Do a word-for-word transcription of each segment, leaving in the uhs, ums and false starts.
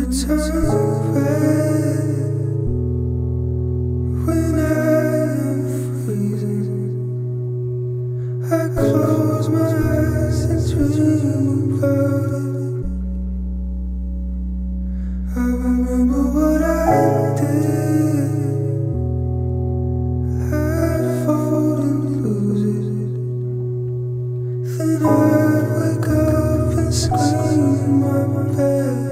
would turn red when I'm freezing. I close my eyes and dream about it. I remember what I did. I'd fall and lose it. Then I'd wake up and scream in my bed.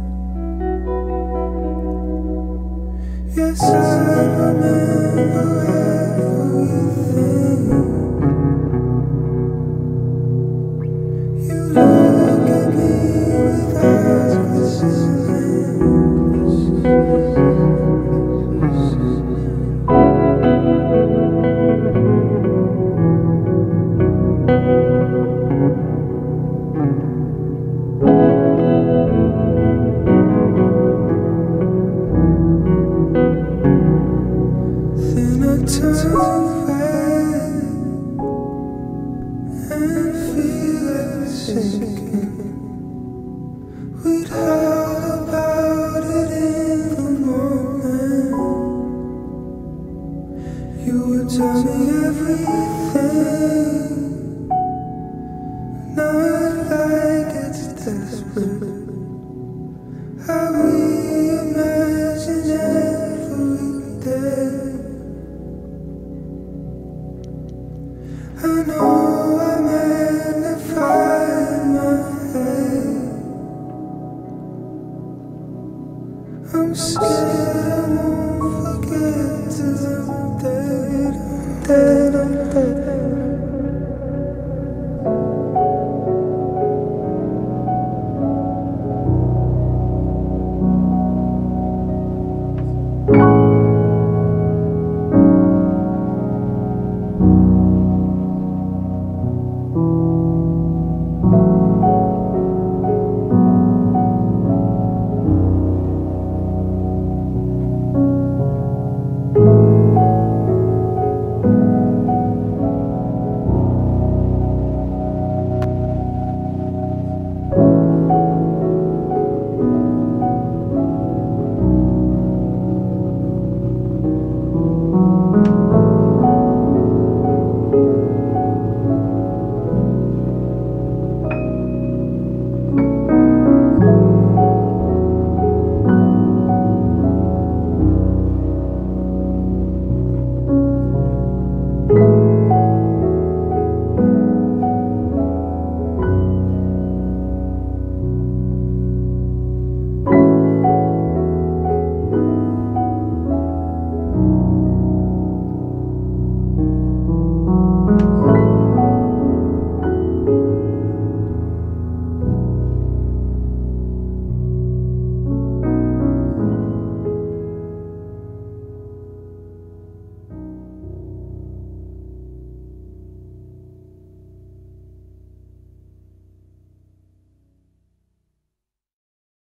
Yes, I remember everything. You look at me with eyes glistening. Then I turn red and feel like sinking. We'd howl about it in the morning. You would tell me everything.